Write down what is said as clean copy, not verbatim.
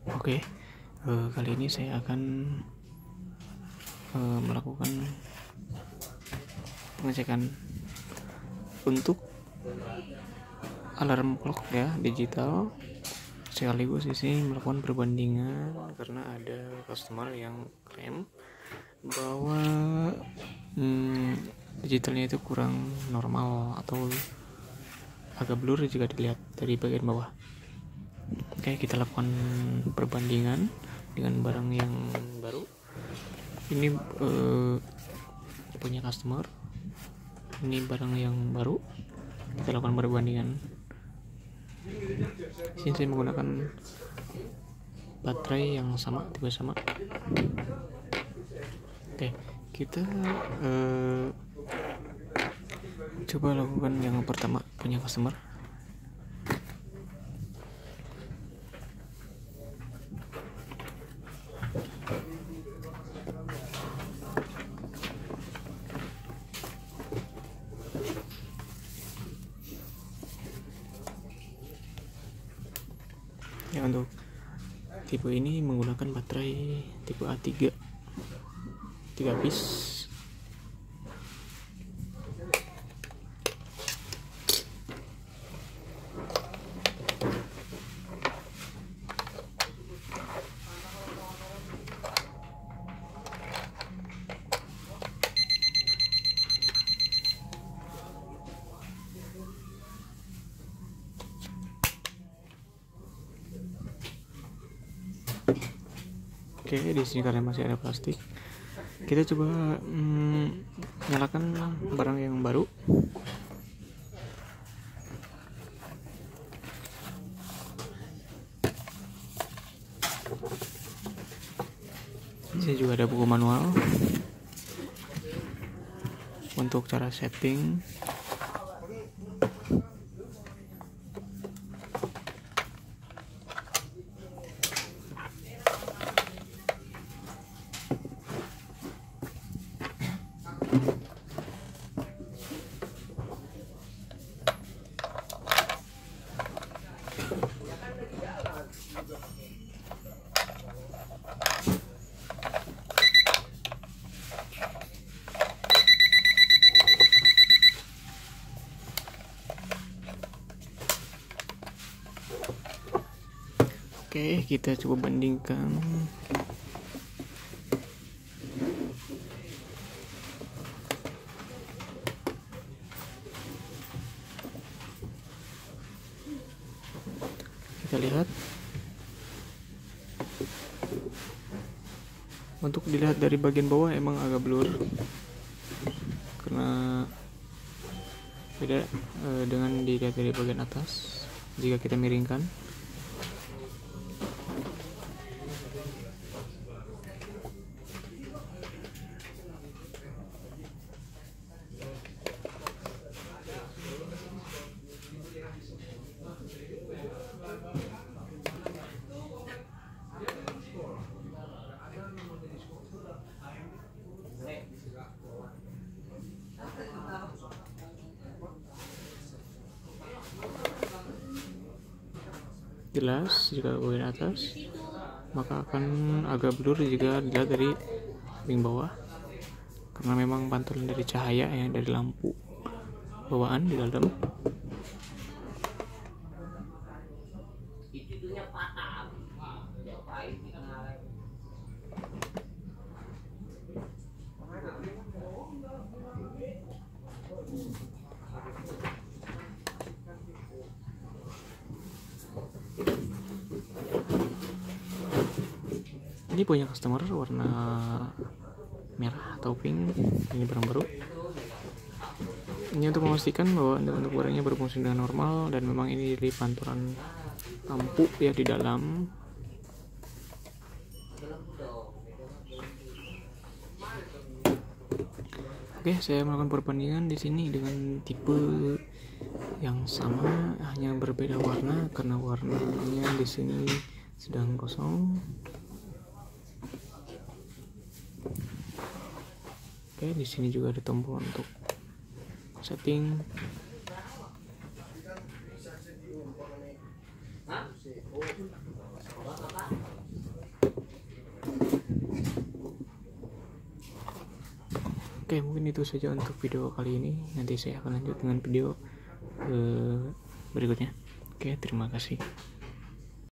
Oke, kali ini saya akan melakukan pengecekan untuk alarm clock ya, digital. Sekaligus di sini melakukan perbandingan karena ada customer yang klaim bahwa digitalnya itu kurang normal atau agak blur jika dilihat dari bagian bawah. Oke, kita lakukan perbandingan dengan barang yang baru. Ini punya customer, ini barang yang baru. Kita lakukan perbandingan. Sini saya menggunakan baterai yang sama, tipe sama. Oke, kita coba lakukan yang pertama punya customer. Ya, untuk tipe ini menggunakan baterai tipe A3 3 piece. Oke, di sini karena masih ada plastik, kita coba nyalakan barang yang baru. Di sini juga ada buku manual untuk cara setting. Oke, kita coba bandingkan. Kita lihat. Untuk dilihat dari bagian bawah emang agak blur karena beda dengan dilihat dari bagian atas jika kita miringkan. Jelas jika bagian atas, maka akan agak blur jika dilihat dari samping bawah karena memang pantulan dari cahaya yang dari lampu bawaan di dalam. Ini punya customer warna merah atau pink. Ini barang baru. Ini untuk memastikan bahwa untuk barangnya berfungsi dengan normal dan memang ini dari pantulan lampu ya di dalam. Oke, saya melakukan perbandingan di sini dengan tipe yang sama, hanya berbeda warna karena warnanya di sini sedang kosong. Oke, di sini juga ada tombol untuk setting. Oke, mungkin itu saja untuk video kali ini. Nanti saya akan lanjut dengan video berikutnya. Oke, terima kasih.